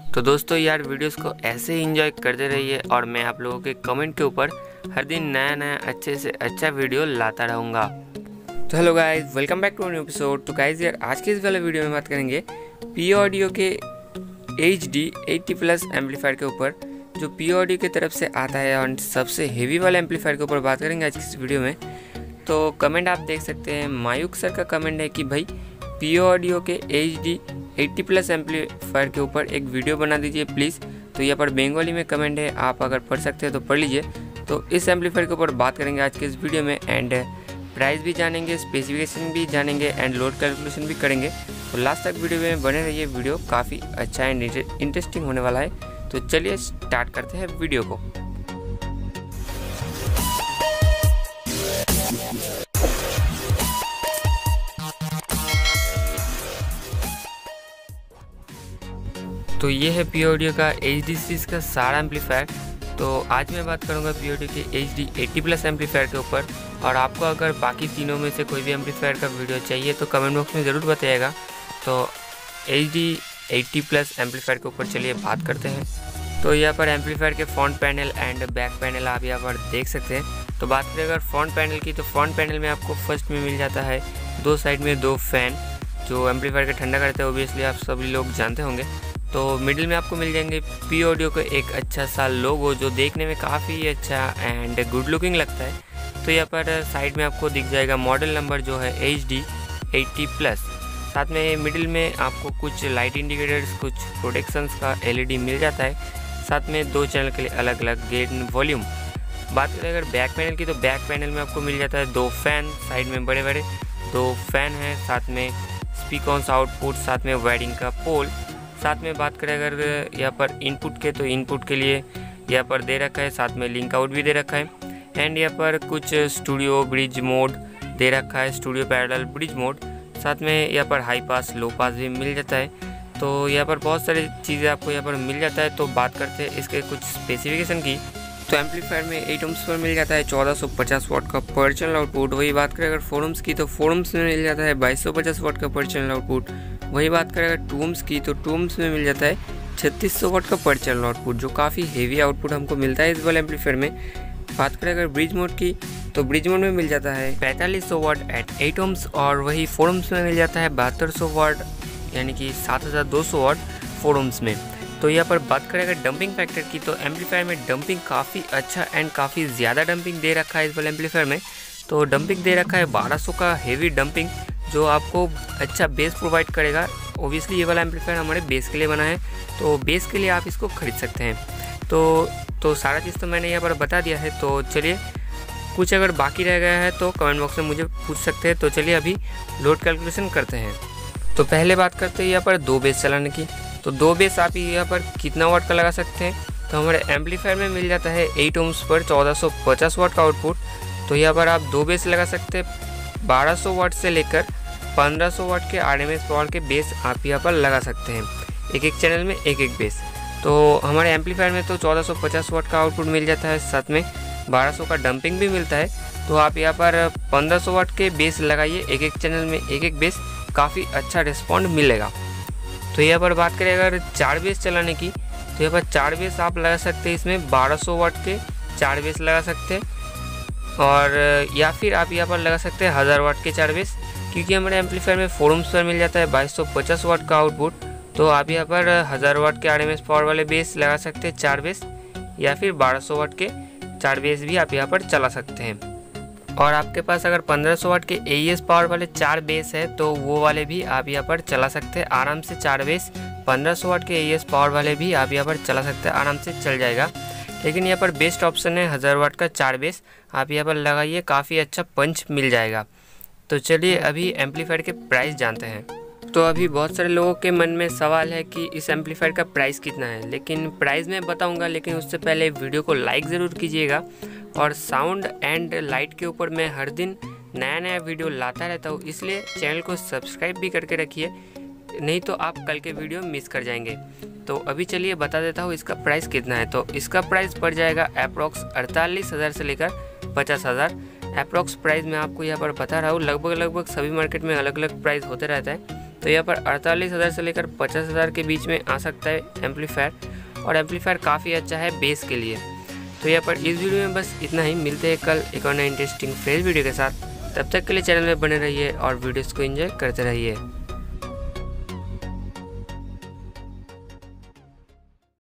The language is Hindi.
तो दोस्तों यार वीडियोस को ऐसे ही एंजॉय करते रहिए और मैं आप लोगों के कमेंट के ऊपर हर दिन नया अच्छे से अच्छा वीडियो लाता रहूँगा। तो hello guys, welcome back to new episode. तो गाइस यार आज के इस वाले वीडियो में बात करेंगे पी ऑडियो के HD 80+ एम्पलीफायर के ऊपर, जो पी ऑडियो की तरफ से आता है और सबसे हेवी वाले एम्पलीफायर के ऊपर बात करेंगे आज की इस वीडियो में। तो कमेंट आप देख सकते हैं, मायूक सर का कमेंट है कि भाई पी ऑडियो के HD 80+ एम्पलीफायर के ऊपर एक वीडियो बना दीजिए प्लीज़। तो यहाँ पर बंगाली में कमेंट है, आप अगर पढ़ सकते हैं तो पढ़ लीजिए। तो इस एम्पलीफायर के ऊपर बात करेंगे आज के इस वीडियो में एंड प्राइस भी जानेंगे, स्पेसिफिकेशन भी जानेंगे एंड लोड कैलकुलेशन भी करेंगे। तो लास्ट तक वीडियो में बने रहिए, वीडियो काफ़ी अच्छा एंड इंटरेस्टिंग होने वाला है। तो चलिए स्टार्ट करते हैं वीडियो को। तो ये है पी ऑडियो का HD सीरीज का सारा एम्पलीफायर। तो आज मैं बात करूंगा पी ऑडियो के HD 80+ एम्पलीफायर के ऊपर। और आपको अगर बाकी तीनों में से कोई भी एम्पलीफायर का वीडियो चाहिए तो कमेंट बॉक्स में ज़रूर बताइएगा। तो HD 80+ एम्पलीफायर के ऊपर चलिए बात करते हैं। तो यहाँ पर एम्पलीफायर के front panel and back panel आप यहाँ पर देख सकते हैं। तो बात करें अगर फ्रंट पैनल की, तो फ्रंट पैनल में आपको फर्स्ट में मिल जाता है दो साइड में दो फैन, जो एम्पलीफायर का ठंडा करते हैं, ओबियसली आप सभी लोग जानते होंगे। तो मिडिल में आपको मिल जाएंगे पी ऑडियो का एक अच्छा सा लोगो, जो देखने में काफ़ी अच्छा एंड गुड लुकिंग लगता है। तो यहाँ पर साइड में आपको दिख जाएगा मॉडल नंबर जो है HD 80+। साथ में मिडिल में आपको कुछ लाइट इंडिकेटर्स, कुछ प्रोटेक्शंस का LED मिल जाता है। साथ में दो चैनल के लिए अलग अलग गेन वॉल्यूम। बात करें अगर बैक पैनल की, तो बैक पैनल में आपको मिल जाता है दो फैन, साइड में बड़े बड़े दो फैन हैं, साथ में स्पीकर्स आउटपुट, साथ में वायरिंग का पोल। साथ में बात करें अगर यहाँ पर इनपुट के, तो इनपुट के लिए यहाँ पर दे रखा है, साथ में लिंक आउट भी दे रखा है। एंड यहाँ पर कुछ स्टूडियो ब्रिज मोड दे रखा है, स्टूडियो पैरेलल ब्रिज मोड। साथ में यहाँ पर हाई पास लो पास भी मिल जाता है। तो यहाँ पर बहुत सारी चीज़ें आपको यहाँ पर मिल जाता है। तो बात करते हैं इसके कुछ स्पेसिफिकेशन की। तो एम्पलीफायर में 8 ohms पर मिल जाता है 1450 वाट का पर चैनल आउटपुट। वही बात करें अगर 4 ohms की, तो 4 ohms में मिल जाता है 2250 वाट का पर चैनल आउटपुट। वही बात करें अगर 2 ohms की, तो 2 ohms में मिल जाता है 3600 वाट का पर चैनल आउटपुट, जो काफ़ी हेवी आउटपुट हमको मिलता है इस वाले एम्पलीफायर में। बात करें अगर ब्रिज मोड की, तो ब्रिज मोड में मिल जाता है 4500 वाट एट 8 ohms। और वही 4 ohms में मिल जाता है 7200 वाट, यानी कि 7200 वाट 4 ohms में। तो यहाँ पर बात करें अगर डंपिंग फैक्टर की, तो एम्पलीफायर में डंपिंग काफ़ी अच्छा एंड काफ़ी ज़्यादा डंपिंग दे रखा है इस वाले एम्पलीफायर में। तो डंपिंग दे रखा है 1200 का हेवी डंपिंग, जो आपको अच्छा बेस प्रोवाइड करेगा। ओबियसली ये वाला एम्पलीफायर हमारे बेस के लिए बना है, तो बेस के लिए आप इसको खरीद सकते हैं। तो सारा चीज़ तो मैंने यहाँ पर बता दिया है। तो चलिए, कुछ अगर बाकी रह गया है तो कमेंट बॉक्स में मुझे पूछ सकते हैं। तो चलिए अभी लोड कैलकुलेशन करते हैं। तो पहले बात करते हैं यहाँ पर दो बेस चलाने की। तो दो बेस आप यहाँ पर कितना वाट का लगा सकते हैं, तो हमारे एम्पलीफायर में मिल जाता है 8 ohms पर 1450 वाट का आउटपुट। तो यहाँ पर आप दो बेस लगा सकते हैं। 1200 वाट से लेकर 1500 वाट के RMS पावर के बेस आप यहाँ पर लगा सकते हैं, एक एक चैनल में एक एक बेस। तो हमारे एम्पलीफायर में तो 1450 वाट का आउटपुट मिल जाता है, साथ में 1200 का डंपिंग भी मिलता है। तो आप यहाँ पर 1500 वाट के बेस लगाइए, एक एक चैनल में एक एक बेस, काफ़ी अच्छा रिस्पॉन्ड मिलेगा। तो यहाँ पर बात करें अगर 4 बेस चलाने की, तो यहाँ पर 4 बेस आप लगा सकते हैं, इसमें 1200 वाट के 4 बेस लगा सकते हैं। और या फिर आप यहाँ पर लगा सकते हैं 1000 वाट के 4 बेस, क्योंकि हमारे एम्पलीफायर में 4 ohms पर मिल जाता है 2250 वाट का आउटपुट। तो आप यहाँ पर 1000 वाट के RMS पावर वाले बेस लगा सकते हैं 4 बेस, या फिर 1200 वाट के 4 बेस भी आप यहाँ पर चला सकते हैं। और आपके पास अगर 1500 वाट के AES पावर वाले 4 बेस है, तो वो वाले भी आप यहाँ पर चला सकते हैं आराम से। 4 बेस 1500 वाट के AES पावर वाले भी आप यहाँ पर चला सकते हैं, आराम से चल जाएगा। लेकिन यहाँ पर बेस्ट ऑप्शन है 1000 वाट का 4 बेस, आप यहाँ पर लगाइए, काफ़ी अच्छा पंच मिल जाएगा। तो चलिए अभी एम्पलीफायर के प्राइस जानते हैं। तो अभी बहुत सारे लोगों के मन में सवाल है कि इस एम्पलीफायर का प्राइस कितना है, लेकिन प्राइस मैं बताऊंगा, लेकिन उससे पहले वीडियो को लाइक ज़रूर कीजिएगा। और साउंड एंड लाइट के ऊपर मैं हर दिन नया वीडियो लाता रहता हूँ, इसलिए चैनल को सब्सक्राइब भी करके रखिए, नहीं तो आप कल के वीडियो मिस कर जाएंगे। तो अभी चलिए बता देता हूँ इसका प्राइस कितना है। तो इसका प्राइस पड़ जाएगा अप्रॉक्स 48,000 से लेकर 50,000। अप्रॉक्स प्राइस मैं आपको यहाँ पर बता रहा हूँ। लगभग सभी मार्केट में अलग अलग प्राइस होते रहता है। तो यहाँ पर 48,000 से लेकर 50,000 के बीच में आ सकता है एम्पलीफायर, और एम्पलीफायर काफ़ी अच्छा है बेस के लिए। तो यहाँ पर इस वीडियो में बस इतना ही। मिलते हैं कल एक और नए इंटरेस्टिंग फ्रेश वीडियो के साथ। तब तक के लिए चैनल में बने रहिए और वीडियोस को एंजॉय करते रहिए।